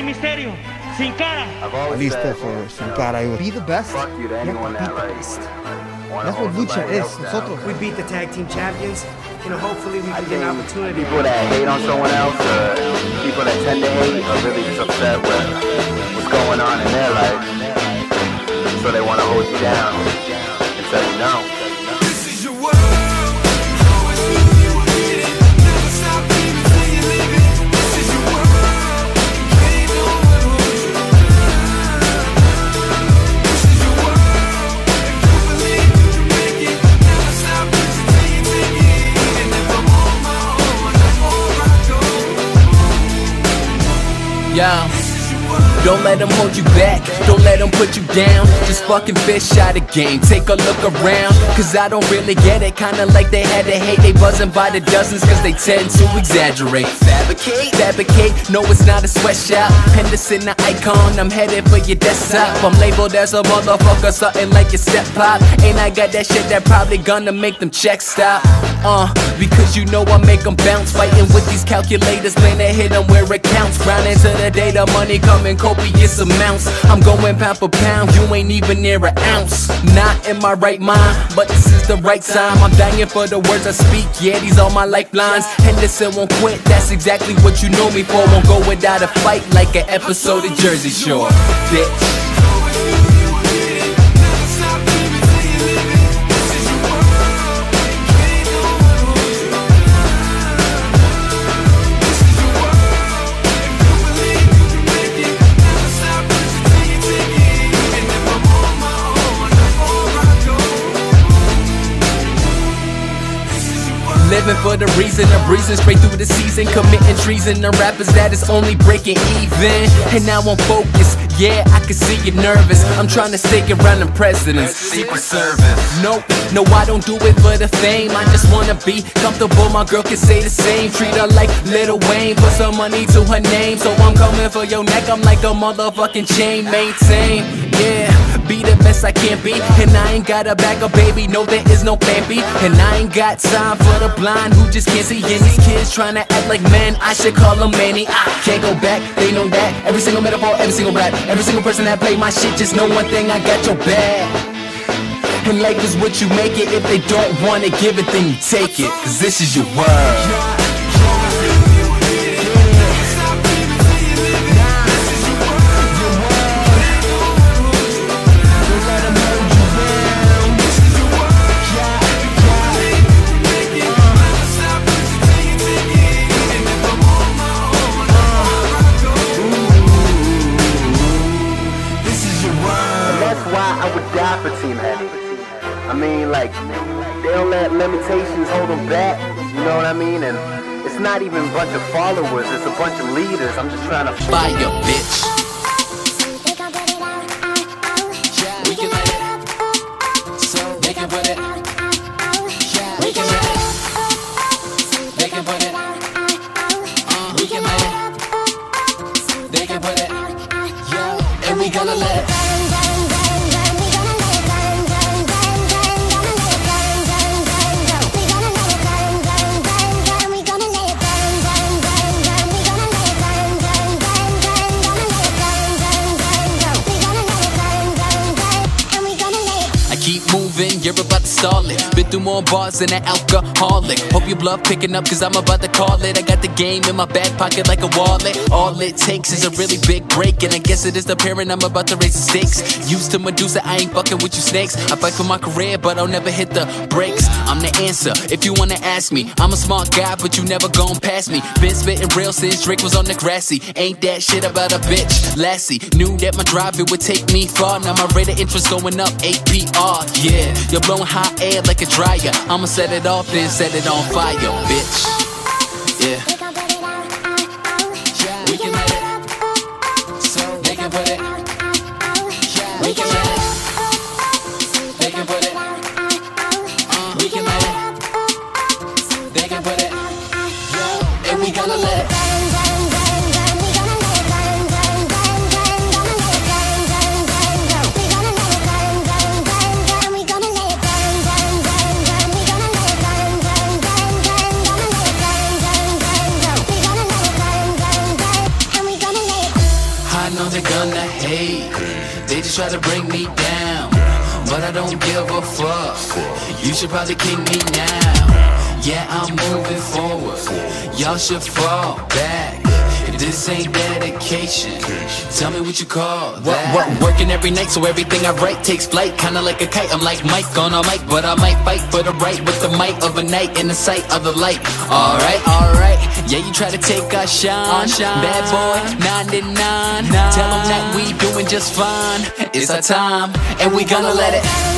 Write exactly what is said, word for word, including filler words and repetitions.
Misterio, Sin Cara. Lista for Sin Cara. Be the best. Fuck you to anyone that like. That's what lucha is. Nosotros. We beat the tag team champions. You know, hopefully we can get an opportunity. People that hate on someone else, or people that tend to hate, are really just upset with what's going on in their life. So they want to hold you down and tell you no. Yeah. Don't let them hold you back, don't let them put you down. Just fucking fish out of game, take a look around. Cause I don't really get it, kinda like they had to hate. They buzzing by the dozens cause they tend to exaggerate. Fabricate, fabricate, no it's not a sweatshop. Henderson the icon, I'm headed for your desktop. I'm labeled as a motherfucker, something like your step pop. Ain't I got that shit that probably gonna make them check stop. Uh, because you know I make them bounce. Fighting with these calculators, plan to hit them where it counts. Round into the day, the money coming copious amounts. I'm going pound for pound, you ain't even near an ounce. Not in my right mind, but this is the right time. I'm dying for the words I speak, yeah, these are my lifelines. Henderson won't quit, that's exactly what you know me for. Won't go without a fight like an episode of Jersey Shore, bitch. Living for the reason of breezing straight through the season, committing treason to rappers that is only breaking even. And now I'm focused, yeah, I can see you nervous. I'm trying to stick around the presidents. Secret Service. Nope, no, I don't do it for the fame. I just wanna be comfortable, my girl can say the same. Treat her like Lil Wayne, put some money to her name. So I'm coming for your neck, I'm like a motherfucking chain. Maintain, yeah, be the best I can be. And I ain't got a bag of baby, no there is no plan B. And I ain't got time for the blind who just can't see. And these kids trying to act like men, I should call them Manny. I can't go back, they know that. Every single metaphor, every single rap, every single person that play my shit, just know one thing, I got your back. And life is what you make it. If they don't wanna give it, then you take it. Cause this is your world. I would die for Team Heavy. I mean, like, they don't let limitations hold them back, you know what I mean? And it's not even a bunch of followers, it's a bunch of leaders. I'm just trying to fire, bitch. We can let it, so they can put it. We can let it, they can put it. Uh, we can let it, they can put it. Yeah, and we gonna let it. You're about to stall it. Been through more bars than an alcoholic. Hope your bluff picking up cause I'm about to call it. I got the game in my back pocket like a wallet. All it takes is a really big break, and I guess it is the parent I'm about to raise the stakes. Used to Medusa, I ain't fucking with you snakes. I fight for my career but I'll never hit the brakes. I'm the answer if you wanna ask me. I'm a smart guy but you never gon' pass me. Been spitting real since Drake was on the grassy. Ain't that shit about a bitch. Lassie knew that my drive it would take me far. Now my rate of interest going up A P R. Yeah, you're blowing hot air like a dryer. I'ma set it off then set it on fire, bitch. Yeah. We can let it, so they can put it. We can let it, they can put it. Uh, we can let it, they can put it. Yeah, and we gonna let it. wanna hate, they just try to bring me down, but I don't give a fuck. You should probably kick me now. Yeah, I'm moving forward, y'all should fall back. If this ain't dedication, tell me what you call that. What, what, working every night so everything I write takes flight. Kinda like a kite, I'm like Mike on a mic, but I might fight for the right with the might of a night in the sight of the light. Alright, alright, yeah, you try to take our shine, bad boy, ninety-nine. Tell them that we doing just fine. It's our time, and we gonna let it